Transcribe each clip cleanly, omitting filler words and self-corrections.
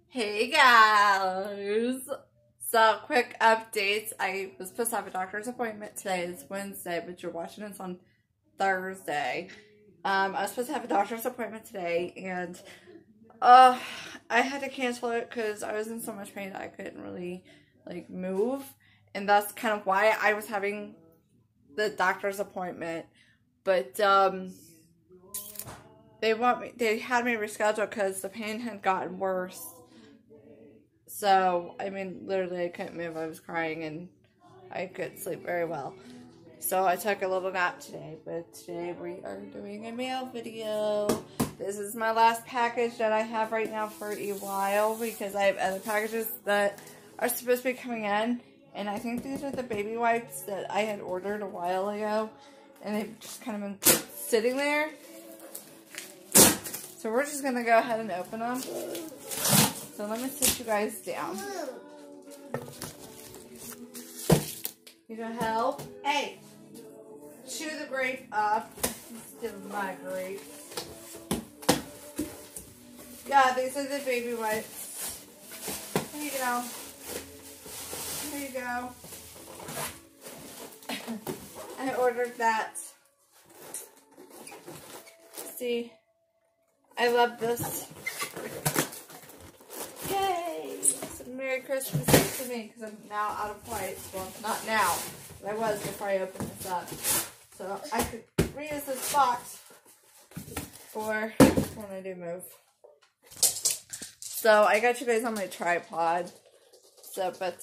Hey guys! So, quick updates. I was supposed to have a doctor's appointment today. It's Wednesday, but you're watching this on Thursday. I was supposed to have a doctor's appointment today, and I had to cancel it because I was in so much pain that I couldn't really, move. And that's kind of why I was having the doctor's appointment. But, they had me rescheduled because the pain had gotten worse. So, I mean, literally I couldn't move. I was crying and I couldn't sleep very well. So I took a little nap today, but today we are doing a mail video. This is my last package that I have right now for a while because I have other packages that are supposed to be coming in. And I think these are the baby wipes that I had ordered a while ago. And they've just kind of been sitting there. So we're just going to go ahead and open them. So let me sit you guys down. You gonna help? Hey! Chew the grape up. Instead of my grape. Yeah, these are the baby wipes. Here you go. Here you go. I ordered that. See? I love this. Yay! So Merry Christmas to me because I'm now out of wipes. Well, not now, but I was before I opened this up. So I could reuse this box for when I do move. So I got you guys on my tripod. So, but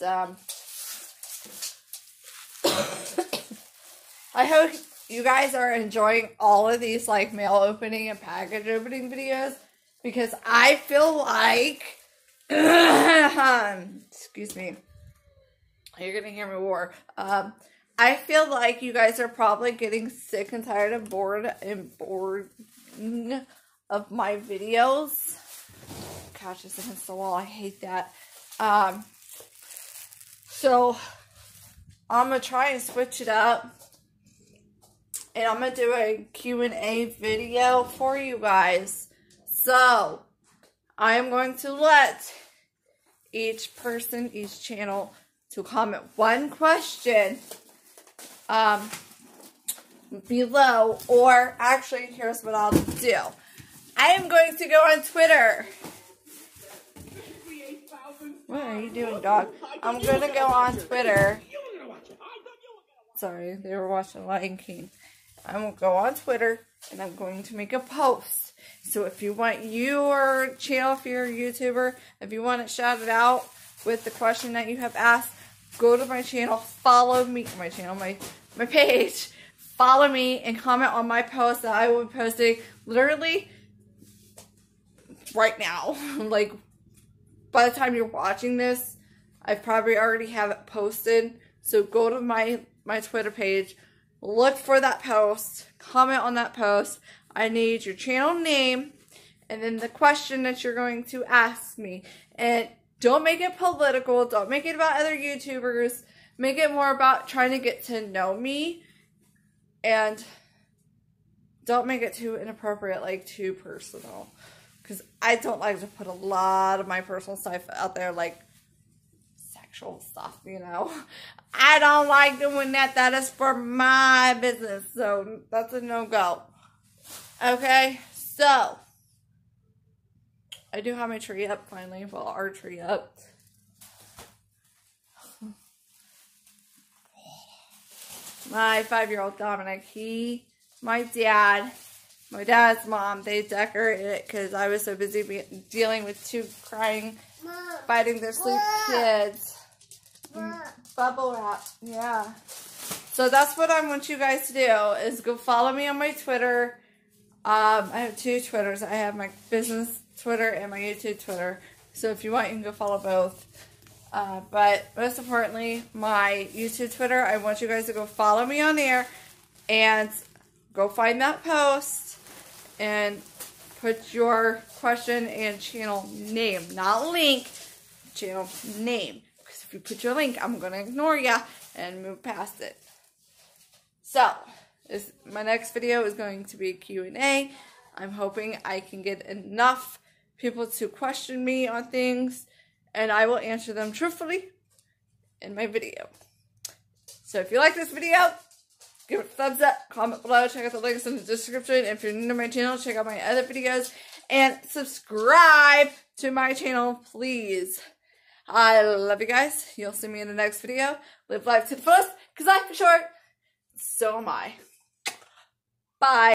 I hope you guys are enjoying all of these mail opening and package opening videos because I feel like excuse me, you're gonna hear me roar. I feel like you guys are probably getting sick and tired and bored of my videos. Gosh, it's against the wall. I hate that. So I'm gonna try and switch it up. And I'm going to do a Q&A video for you guys. So, I am going to let each person, each channel, to comment one question below. Or, actually, here's what I'll do. I am going to go on Twitter. What are you doing, dog? I'm going to go on Twitter. Sorry, they were watching Lion King. I'm going to go on Twitter, and I'm going to make a post. So if you want your channel, if you're a YouTuber, if you want it shouted out with the question that you have asked, go to my channel, follow me, my page, follow me, and comment on my post that I will be posting literally right now. By the time you're watching this, I probably already have it posted. So go to my Twitter page, look for that post, comment on that post. I need your channel name and then the question that you're going to ask me. And don't make it political. Don't make it about other YouTubers. Make it more about trying to get to know me. And don't make it too inappropriate, too personal. Because I don't like to put a lot of my personal stuff out there, sexual stuff, I don't like doing that. That is for my business. So, that's a no-go. Okay? So, I do have my tree up finally. Well, our tree up. My 5-year-old Dominic, my dad's mom, they decorated it because I was so busy dealing with 2 crying, fighting their sleep kids. Bubble wrap, yeah. So that's what I want you guys to do, is go follow me on my Twitter. I have 2 Twitters. I have my business Twitter and my YouTube Twitter. So if you want, you can go follow both. But most importantly, my YouTube Twitter, I want you guys to go follow me on there and go find that post and put your question and channel name, not link, channel name. If you put your link, I'm going to ignore you and move past it. So, my next video is going to be a Q&A. I'm hoping I can get enough people to question me on things, and I will answer them truthfully in my video. So if you like this video, give it a thumbs up, comment below, check out the links in the description. If you're new to my channel, check out my other videos, and subscribe to my channel, please. I love you guys. You'll see me in the next video. Live life to the fullest, because life is short. So am I. Bye.